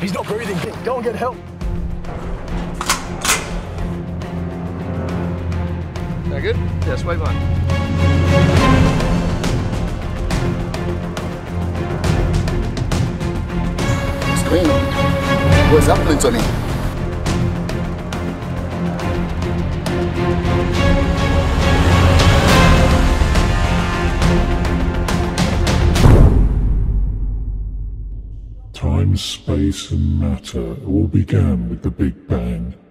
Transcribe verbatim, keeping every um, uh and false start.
He's not breathing. Go and get help. That good? Yeah, swipe on. What's going on? What's happening to me? Time, space, and matter all began with the Big Bang.